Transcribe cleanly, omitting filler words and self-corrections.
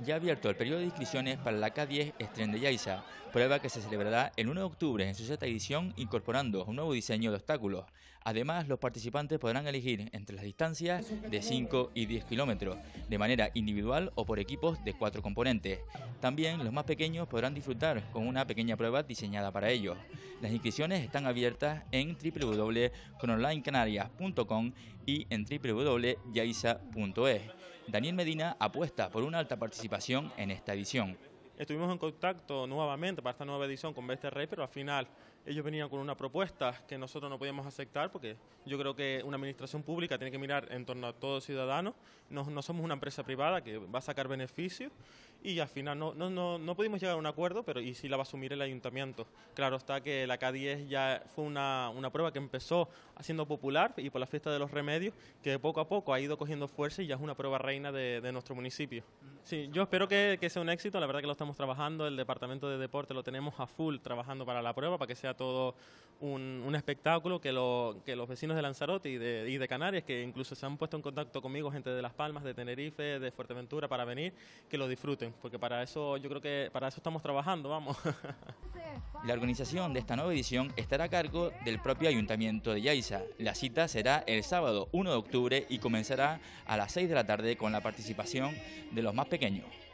Ya ha abierto el periodo de inscripciones para la K10 Extreme de Yaiza, prueba que se celebrará el 1 de octubre en su sexta edición incorporando un nuevo diseño de obstáculos. Además, los participantes podrán elegir entre las distancias de 5 y 10 kilómetros, de manera individual o por equipos de 4 componentes. También los más pequeños podrán disfrutar con una pequeña prueba diseñada para ellos. Las inscripciones están abiertas en www.crononlinecanarias.com y en www.yaiza.es. Daniel Medina apuesta por una alta participación en esta edición. Estuvimos en contacto nuevamente para esta nueva edición con Bestia Rey, pero al final ellos venían con una propuesta que nosotros no podíamos aceptar porque yo creo que una administración pública tiene que mirar en torno a todo ciudadano. No somos una empresa privada que va a sacar beneficios y al final no pudimos llegar a un acuerdo, pero y sí la va a asumir el ayuntamiento. Claro está que la K10 ya fue una prueba que empezó siendo popular y por la fiesta de los remedios, que poco a poco ha ido cogiendo fuerza y ya es una prueba reina de nuestro municipio. Sí, yo espero que sea un éxito, la verdad que lo estamos trabajando, el departamento de deporte lo tenemos a full trabajando para la prueba, para que sea todo un espectáculo, que los vecinos de Lanzarote y de Canarias, que incluso se han puesto en contacto conmigo, gente de Las Palmas, de Tenerife, de Fuerteventura, para venir, que lo disfruten, porque para eso yo creo que para eso estamos trabajando, vamos. La organización de esta nueva edición estará a cargo del propio Ayuntamiento de Yaiza. La cita será el sábado 1 de octubre y comenzará a las 6 de la tarde con la participación de los más pequeños.